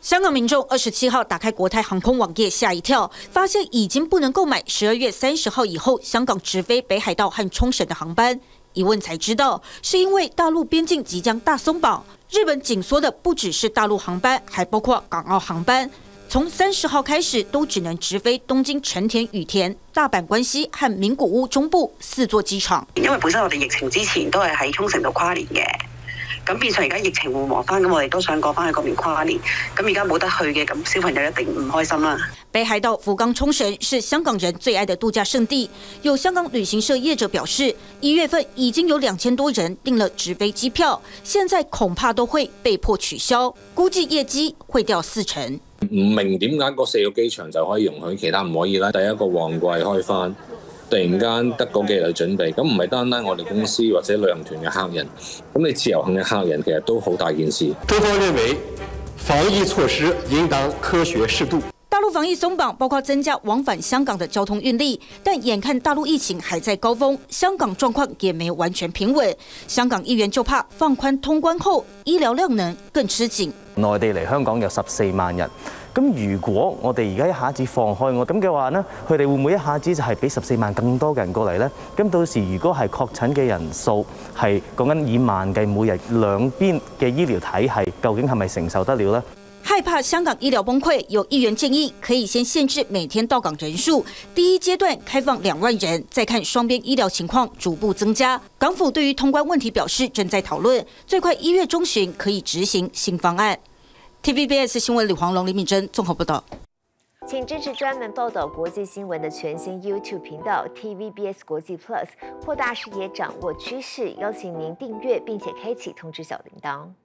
香港民众27号打开国泰航空网页，吓一跳，发现已经不能购买12月30号以后香港直飞北海道和冲绳的航班。一问才知道，是因为大陆边境即将大松绑，日本紧缩的不只是大陆航班，还包括港澳航班。从30号开始，都只能直飛東京成田、羽田、大阪關西和名古屋中部4座機場。 因為本身我哋疫情之前都係喺沖繩度跨年嘅，咁變相而家疫情緩和翻，咁我哋都想過翻去嗰邊跨年。咁而家冇得去嘅，咁小朋友一定唔開心啦。 北海道福岡沖繩是香港人最愛的度假勝地，有香港旅行社業者表示，1月份已經有2000多人訂了直飛機票，現在恐怕都會被迫取消，估計業績會掉40%。 唔明點解嗰4個機場就可以容許，其他唔可以啦？第一個旺季開翻，突然間得嗰幾日準備，咁唔係單單我哋公司或者旅行團嘅客人，咁你自由行嘅客人其實都好大件事。 中方認為，防疫措施應當科學適度。 大陸防疫鬆綁，包括增加往返香港的交通運力，但眼看大陸疫情還在高峰，香港狀況也沒有完全平穩。香港議員就怕放寬通關後，醫療量能更吃緊。 內地嚟香港有14萬人，咁如果我哋而家一下子放開我咁嘅話呢，佢哋會唔會一下子就係俾14萬更多嘅人過嚟呢？咁到時如果係確診嘅人數係講緊以萬計，每日兩邊嘅醫療體系究竟係咪承受得了呢？ 害怕香港醫療崩潰，有議員建議可以先限制每天到港人數，第一階段開放2萬人，再看雙邊醫療情況逐步增加。港府對於通關問題表示正在討論，最快1月中旬可以執行新方案。TVBS 新聞李黃龍、李敏珍綜合報道。 請支持專門報道國際新聞的全新 YouTube 頻道 TVBS 國際 Plus， 擴大視野，掌握趨勢。邀請您訂閱並且開啟通知小鈴鐺。